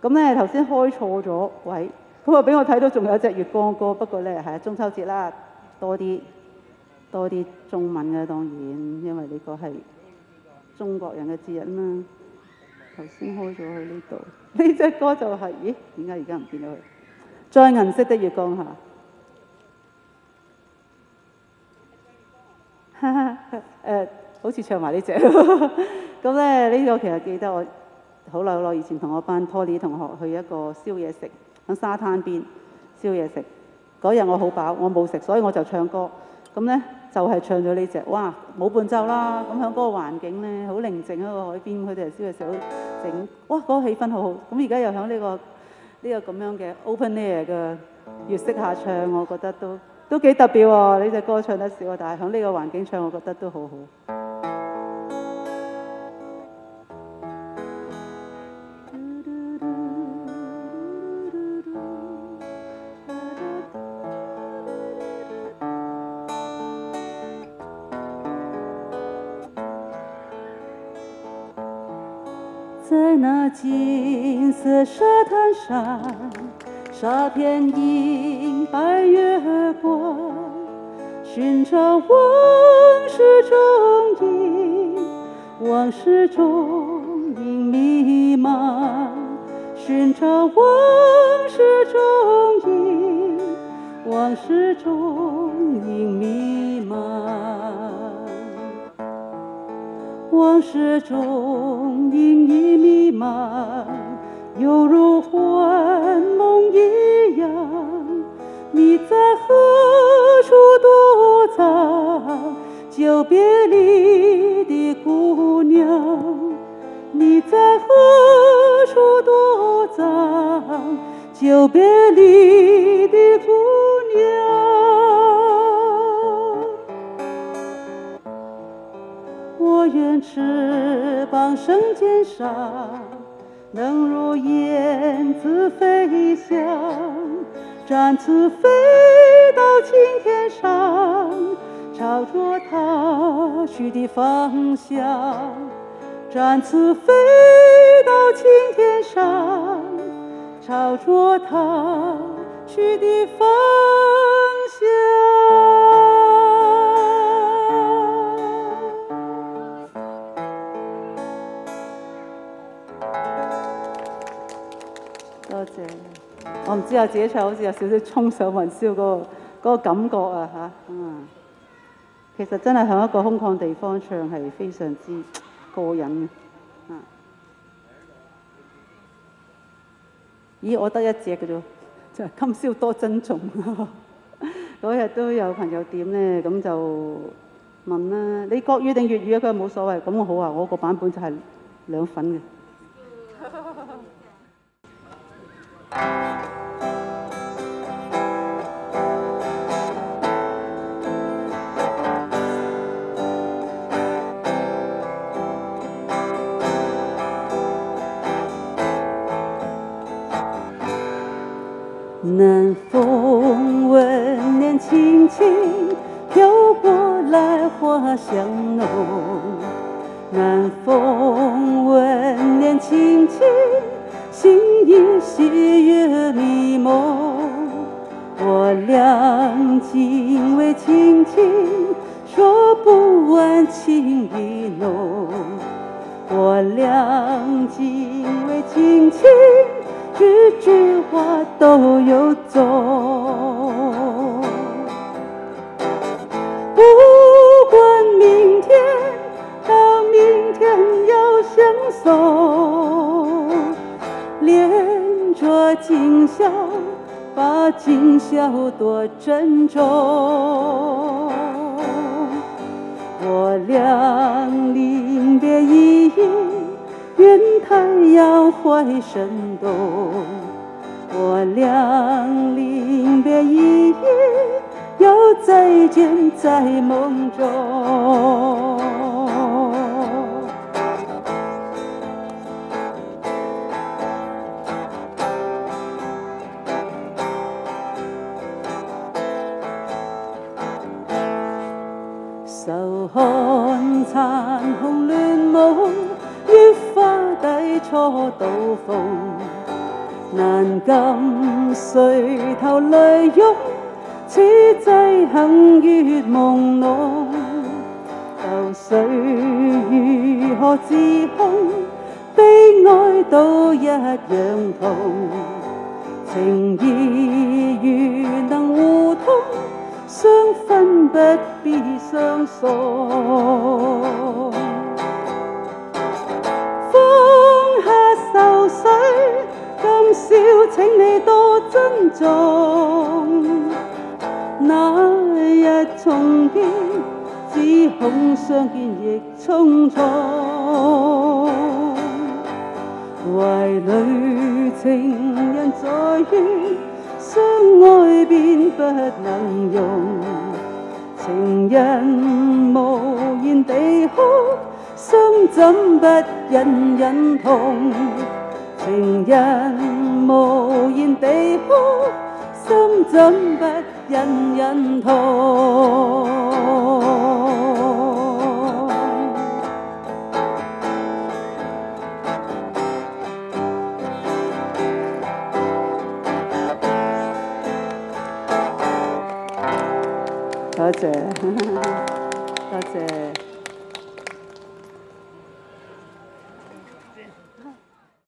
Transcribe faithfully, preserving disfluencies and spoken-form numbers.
咁咧頭先開錯咗位，咁啊俾我睇到仲有隻月光歌，不過咧係中秋節啦，多啲多啲中文嘅當然，因為呢個係中國人嘅節日嘛。頭先開咗去呢度，呢隻歌就係、是，咦？點解而家唔見到佢？在銀色的月光下，哈哈，誒，好似唱埋呢隻。咁咧呢個其實記得我好耐好耐以前同我班 Poly 同學去一個燒嘢食，喺沙灘邊燒嘢食。嗰日我好飽，我冇食，所以我就唱歌。咁咧就係、是、唱咗呢隻，哇！冇伴奏啦，咁喺嗰個環境咧好寧靜喺個海邊，佢哋燒嘢食好整，哇！嗰、那個氣氛好好。咁而家又喺呢、這個呢、這個咁樣嘅 open air 嘅月色下唱，我覺得都都幾特別喎。呢隻歌唱得少，但係喺呢個環境唱，我覺得都好好。在那金色沙灘上，沙片映白月光，尋找往事蹤影，往事蹤影迷茫，尋找往事蹤影，往事蹤影迷茫。往事中隐隐迷茫，犹如幻梦一样。你在何处躲藏？久别离的姑娘，你在何处躲藏？久别离的姑娘。我愿翅膀生肩上，能如燕子飞翔，展翅飞到青天上，朝着它去的方向。展翅飞到青天上，朝着它去的方向。多謝，我唔知啊，自己唱好似有少少衝上雲霄嗰、那個嗰、那個感覺啊嚇，嗯，其實真係喺一個空曠地方唱係非常之過癮嘅，啊，咦，我得一隻嘅啫，就係今宵多珍重。嗰日都有朋友點咧，咁就問啦，你國語定粵語啊？佢話冇所謂，咁我好啊，我個版本就係兩份嘅。南风吻脸轻轻飘过来，花香浓。南风吻脸轻轻，心依细月迷蒙。我俩紧偎亲亲，说不完情意浓。我俩紧偎亲亲，句句话都有踪。不管明天到明天要相送，恋着今宵，把今宵多珍重。我俩临别依依，愿太阳怀生动。我俩临别依依，要再见在梦中。愁看殘紅亂夢，越發低錯刀鋒。 難禁垂頭淚湧，此際幸越朦朧。流水如何自控？悲哀都一樣痛。情義如能互通，相分不必相送。放下愁緒，今宵請你多珍重。那日重見，只恐相見亦匆匆。懷裏情人在於相愛便不能容。情人無言地哭，心怎不隱隱痛？情人無言地哭，心怎不隱隱痛？多謝，多謝。